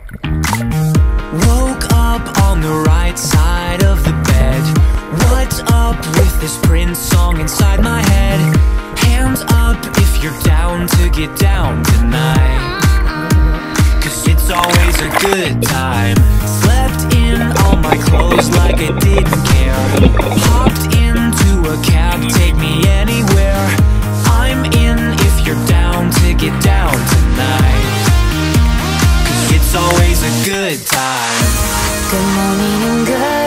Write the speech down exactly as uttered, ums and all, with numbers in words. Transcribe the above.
Woke up on the right side of the bed. What's up with this Prince song inside my head? Hands up if you're down to get down tonight, 'cause it's always a good time. Slept in all my clothes like I didn't care. Hopped into a cab, take me anywhere. I'm in if you're down to get down tonight, 'cause it's always a good time. Good morning and good